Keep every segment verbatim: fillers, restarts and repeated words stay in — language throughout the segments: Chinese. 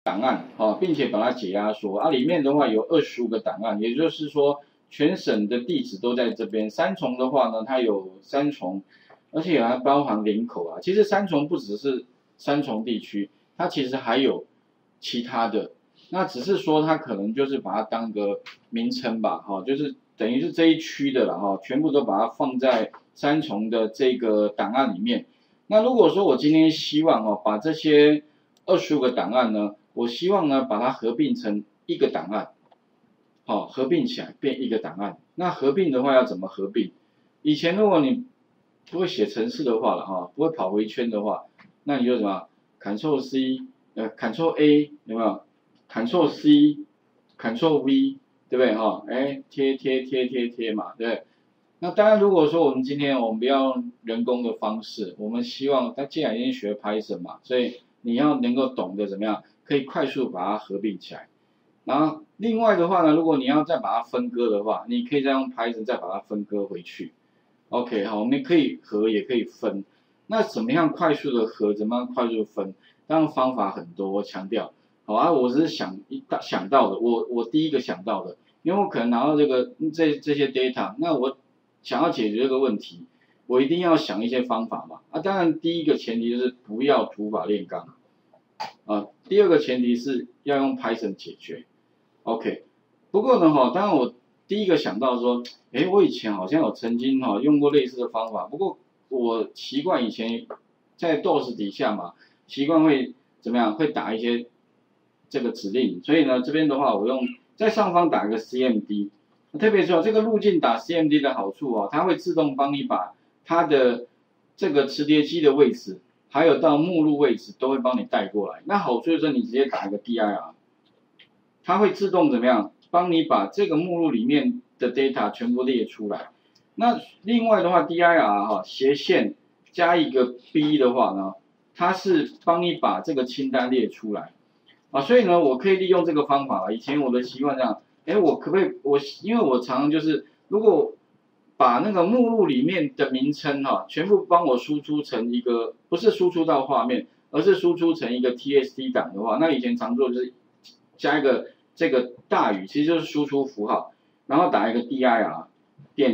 档案，好，并且把它解压缩啊，里面的话有二十五个档案，也就是说全省的地址都在这边。三重的话呢，它有三重，而且还包含林口啊。其实三重不只是三重地区，它其实还有其他的，那只是说它可能就是把它当个名称吧，哈，就是等于是这一区的了哈，全部都把它放在三重的这个档案里面。那如果说我今天希望哦，把这些二十五个档案呢，我希望呢把它合并成一个档案，好、哦，合并起来变一个档案。那合并的话要怎么合并？以前如果你不会写程式的话了哈、哦，不会跑回圈的话，那你就什么 Ctrl C， 呃 Ctrl A 有没有 ？Ctrl C，Ctrl V， 对不对哈、哦？哎，贴贴贴贴贴嘛，对不对？那当然，如果说我们今天我们不要用人工的方式，我们希望他既然已经学 Python 嘛，所以你要能够懂得怎么样可以快速把它合并起来。然后另外的话呢，如果你要再把它分割的话，你可以再用 Python 再把它分割回去。OK， 好，我们可以合也可以分。那怎么样快速的合，怎么样快速的分？当然方法很多，我强调。好啊，我只是想一想到的，我我第一个想到的，因为我可能拿到这个这这些 data， 那我想要解决这个问题，我一定要想一些方法嘛。啊，当然第一个前提就是不要土法炼钢，啊，第二个前提是要用 Python 解决。OK， 不过呢哈，当然我第一个想到说，诶，我以前好像有曾经哈用过类似的方法，不过我习惯以前在 D O S 底下嘛，习惯会怎么样？会打一些这个指令，所以呢这边的话我用在上方打一个 C M D。特别说这个路径打 C M D 的好处哦，它会自动帮你把它的这个磁碟机的位置，还有到目录位置都会帮你带过来。那好处就是你直接打一个 D I R， 它会自动怎么样，帮你把这个目录里面的 data 全部列出来。那另外的话 ，D I R 哈斜线加一个 B 的话呢，它是帮你把这个清单列出来啊。所以呢，我可以利用这个方法啊。以前我的习惯这样。哎，我可不可以？我因为我常常就是，如果把那个目录里面的名称哈、啊，全部帮我输出成一个，不是输出到画面，而是输出成一个 T S T 档的话，那以前常做就是加一个这个大于，其实就是输出符号，然后打一个 dir 点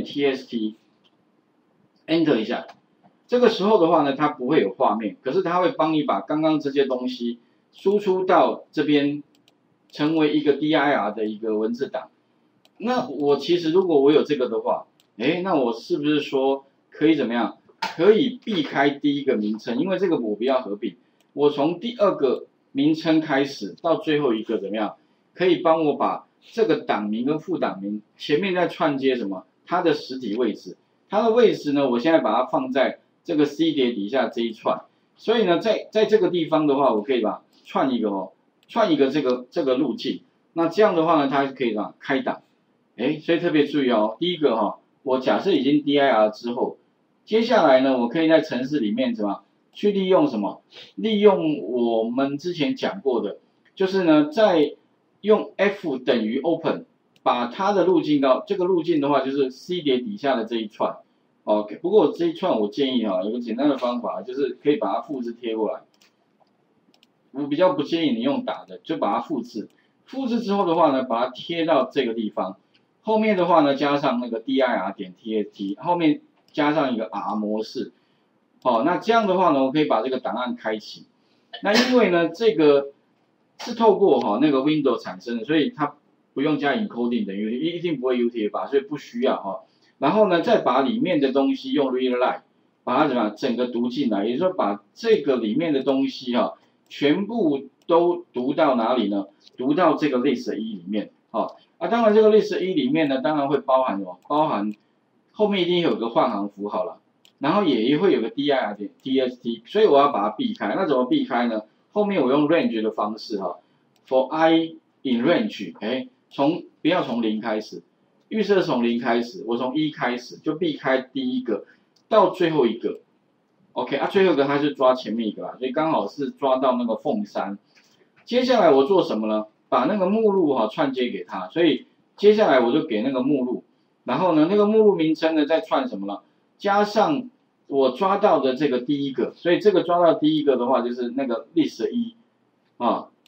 tst，enter 一下。这个时候的话呢，它不会有画面，可是它会帮你把刚刚这些东西输出到这边。成为一个 dir 的一个文字档，那我其实如果我有这个的话，哎，那我是不是说可以怎么样？可以避开第一个名称，因为这个我不要合并，我从第二个名称开始到最后一个怎么样？可以帮我把这个档名跟副档名前面再串接什么？它的实体位置，它的位置呢，我现在把它放在这个 C 碟底下这一串，所以呢，在在这个地方的话，我可以把串一个哦。串一个这个这个路径，那这样的话呢，它可以让开档，哎，所以特别注意哦，第一个哈、哦，我假设已经 dir 之后，接下来呢，我可以在程式里面怎么去利用什么？利用我们之前讲过的，就是呢，在用 F 等于 open， 把它的路径到这个路径的话，就是 C 碟底下的这一串 ，OK。不过这一串我建议哈、哦，有个简单的方法，就是可以把它复制贴过来。我比较不建议你用打的，就把它复制。复制之后的话呢，把它贴到这个地方。后面的话呢，加上那个 dir 点 tst， 后面加上一个 r 模式。好、哦，那这样的话呢，我可以把这个档案开启。那因为呢，这个是透过哈、哦、那个 Windows 产生的，所以它不用加 encoding 等于一定不会 U T F 8，所以不需要哈、哦。然后呢，再把里面的东西用 readline 把它怎么样整个读进来，也就是说把这个里面的东西哈、哦。全部都读到哪里呢？读到这个 list 一里面，好啊。当然这个 list 一里面呢，当然会包含什么？包含后面一定有个换行符号了，然后也会有个 dir 点 tst， 所以我要把它避开。那怎么避开呢？后面我用 range 的方式哈 ，for i in range， 哎，从不要从零开始，预设从零开始，我从一开始就避开第一个到最后一个。OK 啊，最后一个它是抓前面一个啦，所以刚好是抓到那个凤山。接下来我做什么呢？把那个目录哈、啊、串接给它，所以接下来我就给那个目录，然后呢那个目录名称呢再串什么呢？加上我抓到的这个第一个，所以这个抓到第一个的话就是那个 list 一啊，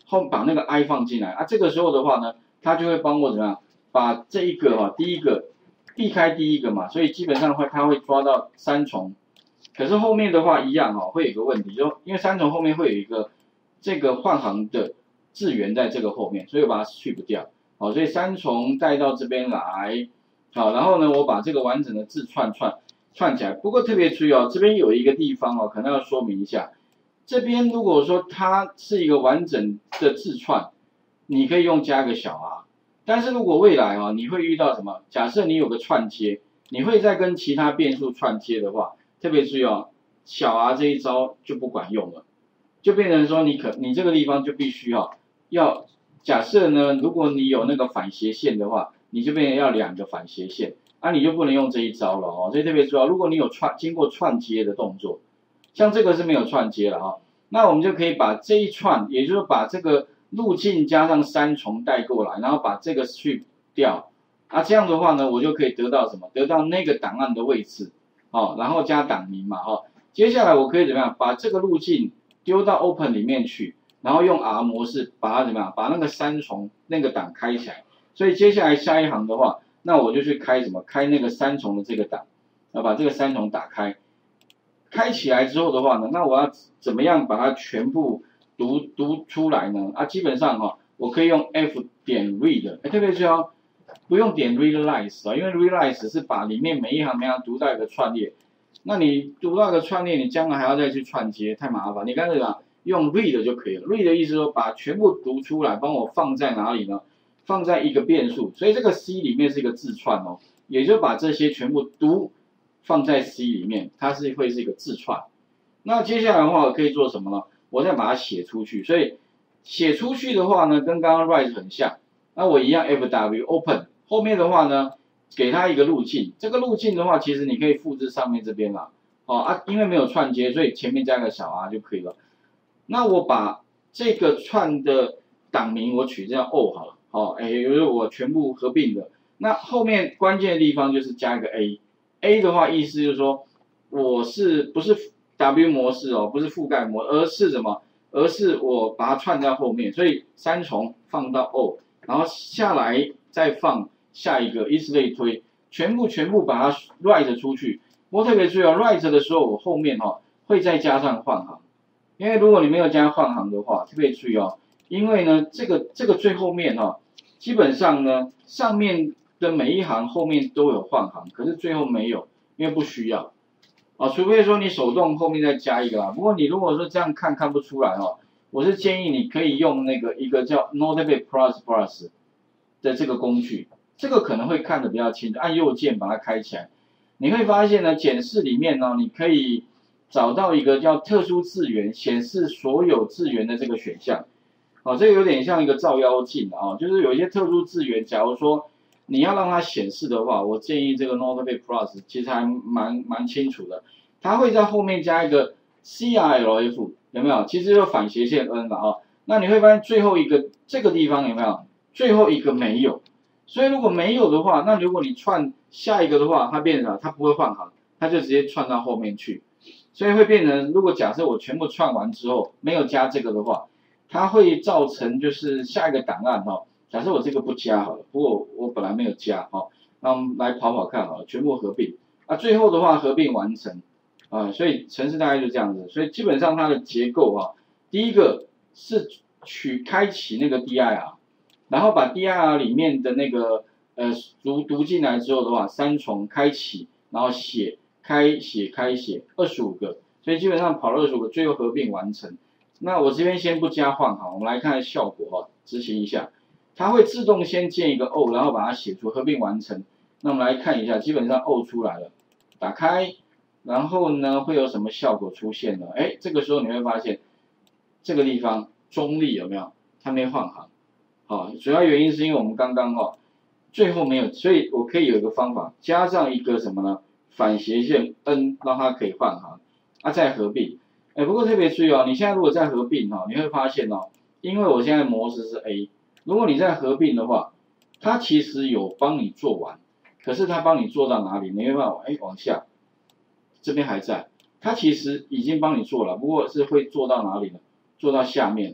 后把那个 i 放进来啊，这个时候的话呢，它就会帮我怎么样，把这一个哈、啊，第一个避开第一个嘛，所以基本上的话，它会抓到三重。可是后面的话一样哈、哦，会有一个问题，就因为三重后面会有一个这个换行的字元在这个后面，所以我把它去不掉。好，所以三重带到这边来，好，然后呢，我把这个完整的字串串串起来。不过特别注意哦，这边有一个地方哦，可能要说明一下。这边如果说它是一个完整的字串，你可以用加个小 r。但是如果未来哦，你会遇到什么？假设你有个串接，你会再跟其他变数串接的话，特别注意哦，小 r 这一招就不管用了，就变成说你可你这个地方就必须要要。假设呢，如果你有那个反斜线的话，你就变成要两个反斜线，啊，你就不能用这一招了哦。所以特别重要，如果你有串经过串接的动作，像这个是没有串接了哈、哦，那我们就可以把这一串，也就是把这个路径加上三重带过来，然后把这个去掉，啊，这样的话呢，我就可以得到什么？得到那个档案的位置，哦，然后加档名嘛，哦，接下来我可以怎么样？把这个路径丢到 Open 里面去。然后用 R 模式把它怎么样？把那个三重那个档开起来。所以接下来下一行的话，那我就去开什么？开那个三重的这个档，要把这个三重打开。开起来之后的话呢，那我要怎么样把它全部读读出来呢？啊，基本上哈、哦，我可以用 F 点 read， 哎，特别是要不用点 realize 啊，因为 realize 是把里面每一行每一行读到一个串列。那你读到一个串列，你将来还要再去串接，太麻烦。你干脆把用 read 就可以了。read 的意思说把全部读出来，帮我放在哪里呢？放在一个变数，所以这个 C 里面是一个字串哦，也就把这些全部读放在 C 里面，它是会是一个字串。那接下来的话，我可以做什么呢？我再把它写出去。所以写出去的话呢，跟刚刚 write 很像。那我一样 F W open 后面的话呢，给它一个路径。这个路径的话，其实你可以复制上面这边啦。哦啊，因为没有串接，所以前面加个小 r 就可以了。那我把这个串的档名我取这样 O 好了，好，哎，也就是我全部合并的。那后面关键的地方就是加一个 A，A 的话意思就是说我是不是 W 模式哦，不是覆盖模，而是什么？而是我把它串在后面，所以三重放到 O， 然后下来再放下一个，以此类推，全部全部把它 write 出去。不过特别注意哦 ，write 的时候我后面哈、哦、会再加上换行。因为如果你没有加换行的话，特别注意哦，因为呢，这个这个最后面哈、哦，基本上呢，上面的每一行后面都有换行，可是最后没有，因为不需要，啊，除非说你手动后面再加一个啦。不过你如果说这样看看不出来哦，我是建议你可以用那个一个叫 Notepad Plus Plus 的这个工具，这个可能会看得比较清楚，按右键把它开起来，你会发现呢，检视里面呢，你可以找到一个叫特殊字元，显示所有字元的这个选项。哦，这个有点像一个照妖镜啊，就是有一些特殊字元，假如说你要让它显示的话，我建议这个 Notepad Plus 其实还蛮蛮清楚的，它会在后面加一个 C R L F， 有没有？其实就反斜线 N 了啊。那你会发现最后一个这个地方有没有？最后一个没有，所以如果没有的话，那如果你串下一个的话，它变成啥？它不会换行，它就直接串到后面去。所以会变成，如果假设我全部串完之后没有加这个的话，它会造成就是下一个档案哈、哦，假设我这个不加好了，不过我本来没有加哈、哦，那我们来跑跑看好了，全部合并，啊最后的话合并完成，啊所以程式大概就这样子，所以基本上它的结构哈、啊，第一个是取开启那个 D I R， 然后把 D I R 里面的那个呃读读进来之后的话，三重开启，然后写。开写开写二十五个，所以基本上跑了二十五个，最后合并完成。那我这边先不加换行，我们来看效果哈，执行一下，它会自动先建一个 O， 然后把它写出合并完成。那我们来看一下，基本上 O 出来了，打开，然后呢会有什么效果出现呢？哎，这个时候你会发现这个地方中立有没有？它没换行，好，主要原因是因为我们刚刚哈最后没有，所以我可以有一个方法，加上一个什么呢？反斜线 N 让它可以换行，啊再合并，哎不过特别注意哦，你现在如果再合并哈、哦，你会发现哦，因为我现在模式是 A， 如果你再合并的话，它其实有帮你做完，可是它帮你做到哪里？你会发现，哎往下，这边还在，它其实已经帮你做了，不过是会做到哪里呢？做到下面，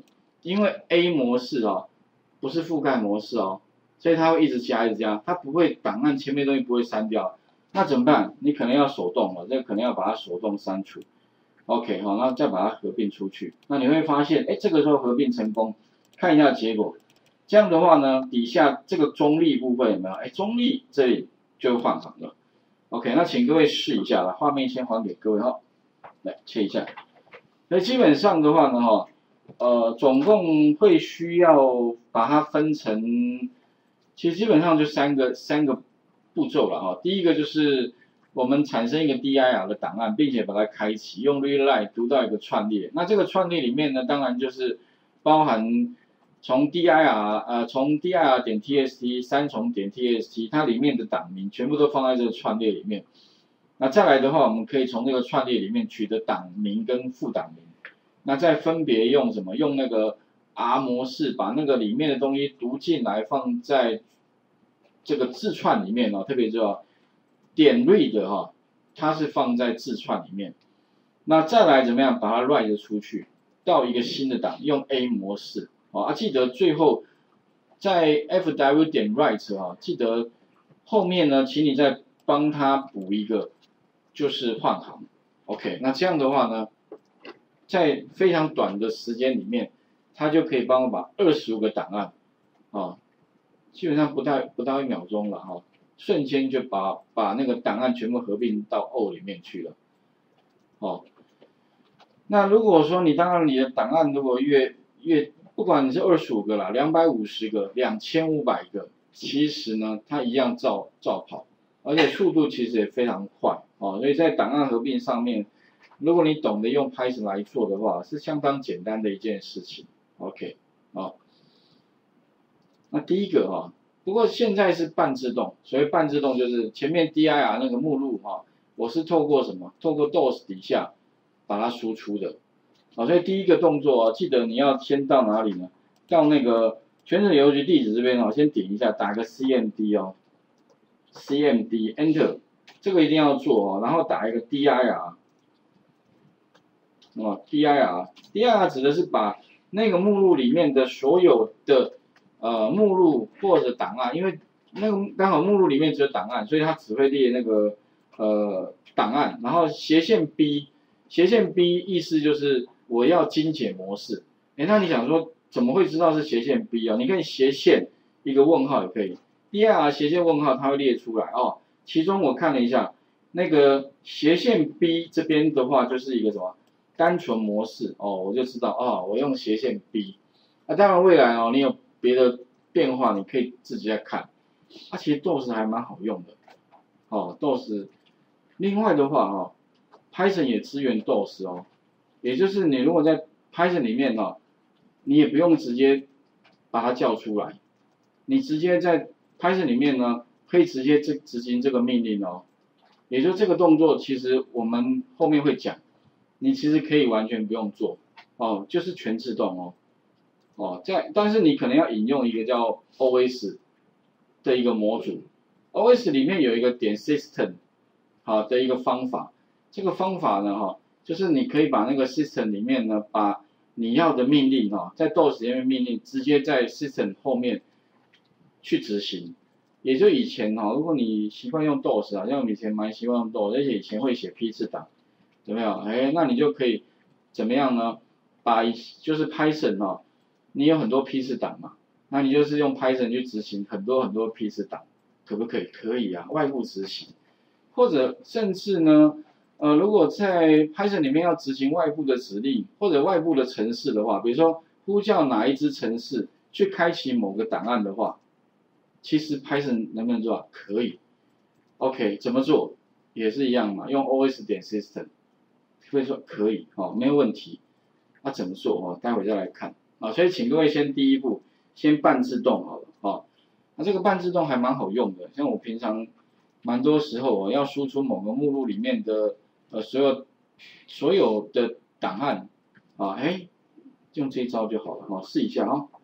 因为 A 模式哦，不是覆盖模式哦，所以它会一直加一直加，它不会档案前面东西不会删掉，那怎么办？你可能要手动了，这个可能要把它手动删除。OK 好，那再把它合并出去，那你会发现，哎，这个时候合并成功，看一下结果。这样的话呢，底下这个中立部分有没有？哎，中立这里就换行了。OK， 那请各位试一下啦，画面先还给各位哈，来切一下。那基本上的话呢，哈，呃，总共会需要把它分成，其实基本上就三个三个步骤了哈。第一个就是我们产生一个 D I R 的档案，并且把它开启，用 readline 读到一个串列。那这个串列里面呢，当然就是包含从 dir 呃从 dir 点 txt 三重点 txt 它里面的档名全部都放在这个串列里面。那再来的话，我们可以从这个串列里面取得档名跟副档名，那再分别用什么？用那个 R 模式把那个里面的东西读进来，放在这个字串里面哦，特别是哦点 read 哈，它是放在字串里面。那再来怎么样把它 write 出去到一个新的档，用 A 模式。啊，记得最后在 F W 点 write 啊，记得后面呢，请你再帮他补一个，就是换行。OK， 那这样的话呢，在非常短的时间里面，他就可以帮我把二十五个档案，啊，基本上不到不到一秒钟了哈，瞬间就把把那个档案全部合并到 O 里面去了。哦，那如果说你当然你的档案如果越越不管你是二十五个啦，两百五十个，两千五百个，其实呢，它一样照照跑，而且速度其实也非常快哦。所以在档案合并上面，如果你懂得用 Python 来做的话，是相当简单的一件事情。OK， 好，那第一个哈，不过现在是半自动，所谓半自动就是前面 dir 那个目录哈，我是透过什么？透过 dos 底下把它输出的。好，所以第一个动作啊，记得你要先到哪里呢？到那个全省邮局地址这边哦，先点一下，打个 C M D 哦 ，C M D Enter， 这个一定要做哦，然后打一个 dir， 哦 dir，dir 指的是把那个目录里面的所有的呃目录或者档案，因为那个刚好目录里面只有档案，所以它只会列那个呃档案，然后斜线 B， 斜线 B 意思就是我要精简模式。哎，那你想说怎么会知道是斜线 B 啊？你可以斜线一个问号也可以 ，dir 斜线问号它会列出来哦。其中我看了一下，那个斜线 B 这边的话就是一个什么单纯模式哦，我就知道哦，我用斜线 B。那当然未来哦，你有别的变化，你可以自己再看。啊，其实 dos 还蛮好用的，哦 dos。另外的话哦 ，Python 也支援 dos 哦，也就是你如果在 Python 里面哦，你也不用直接把它叫出来，你直接在 Python 里面呢，可以直接执执行这个命令哦。也就这个动作，其实我们后面会讲，你其实可以完全不用做哦，就是全自动哦。哦，在但是你可能要引用一个叫 O S 的一个模组 ，O S 里面有一个点 system 好的一个方法，这个方法呢哈，就是你可以把那个 system 里面呢，把你要的命令哈，在 dos 里面命令直接在 system 后面去执行。也就以前哈，如果你习惯用 dos 啊，像我以前蛮习惯用 dos， 而且以前会写批次档，有没有？哎，那你就可以怎么样呢？把就是 Python 哈。你有很多批次档嘛，那你就是用 Python 去执行很多很多批次档，可不可以？可以啊，外部执行，或者甚至呢，呃，如果在 Python 里面要执行外部的指令或者外部的程式的话，比如说呼叫哪一支程式去开启某个档案的话，其实 Python 能不能做啊？可以。OK， 怎么做？也是一样嘛，用 O S 点 system， 所以说可以哦，没有问题。那、啊、怎么做哦？待会再来看。啊，所以请各位先第一步，先半自动好了，哦，那这个半自动还蛮好用的，像我平常蛮多时候我要输出某个目录里面的呃所有所有的档案，啊，哎，用这一招就好了，哈、哦，试一下哈、哦。